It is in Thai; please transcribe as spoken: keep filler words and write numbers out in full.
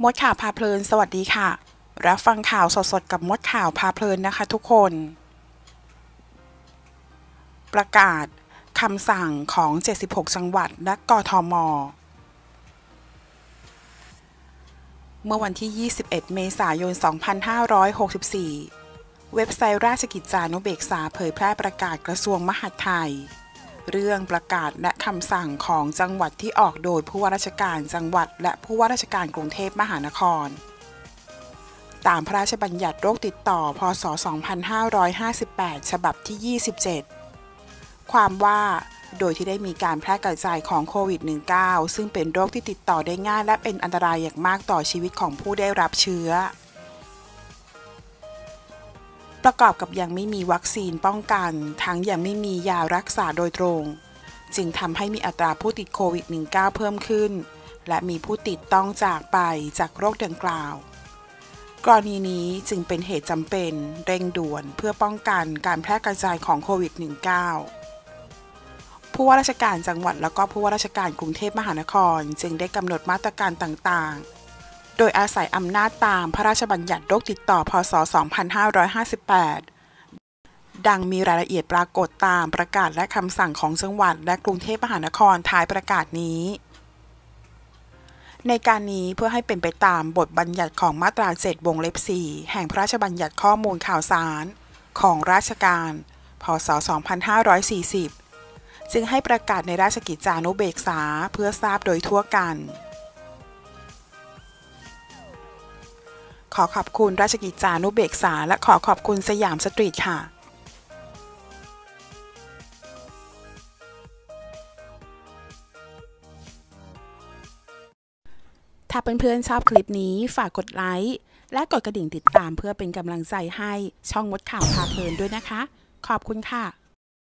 มดข่าวพาเพลินสวัสดีค่ะรับฟังข่าวสดๆกับมดข่าวพาเพลินนะคะทุกคน ประกาศคำสั่งของเจ็ดสิบหกจังหวัดและกทม.เมื่อวันที่ยี่สิบเอ็ดเมษายนสองพันห้าร้อยหกสิบสี่เว็บไซต์ราชกิจจานุเบกษาเผยแพร่ประกาศกระทรวงมหาดไทยเรื่องประกาศและคำสั่งของจังหวัดที่ออกโดยผู้ว่าราชการจังหวัดและผู้ว่าราชการกรุงเทพมหานครตามพระราชบัญญัติโรคติดต่อพ.ศ. สองพันห้าร้อยห้าสิบแปดฉบับที่ยี่สิบเจ็ดความว่าโดยที่ได้มีการแพร่กระจายของโควิด สิบเก้า ซึ่งเป็นโรคที่ติดต่อได้ง่ายและเป็นอันตรายอย่างมากต่อชีวิตของผู้ได้รับเชื้อประกอบกับยังไม่มีวัคซีนป้องกันทั้งยังไม่มียารักษาโดยตรงจึงทำให้มีอัตราผู้ติดโควิด สิบเก้า เพิ่มขึ้นและมีผู้ติดต้องจากไปจากโรคดังกล่าวกรณีนี้จึงเป็นเหตุจำเป็นเร่งด่วนเพื่อป้องกันการแพร่กระจายของโควิด สิบเก้า ผู้ว่าราชการจังหวัดและก็ผู้ว่าราชการกรุงเทพมหานครจึงได้กำหนดมาตรการต่างๆโดยอาศัยอำนาจตามพระราชบัญญัติโรคติดต่อพ.ศ. สองพันห้าร้อยห้าสิบแปดดังมีรายละเอียดปรากฏตามประกาศและคำสั่งของจังหวัดและกรุงเทพมหานครท้ายประกาศนี้ในการนี้เพื่อให้เป็นไปตามบทบัญญัติของมาตราเจ็ดวงเล็บสี่แห่งพระราชบัญญัติข้อมูลข่าวสารของราชการพ.ศ. สองพันห้าร้อยสี่สิบจึงให้ประกาศในราชกิจจานุเบกษาเพื่อทราบโดยทั่วกันขอขอบคุณราชกิจจานุเบกษาและขอขอบคุณสยามสตรีทค่ะถ้าเพื่อนๆชอบคลิปนี้ฝากกดไลค์และกดกระดิ่งติดตามเพื่อเป็นกำลังใจให้ช่องมดข่าวพาเพลินด้วยนะคะขอบคุณค่ะ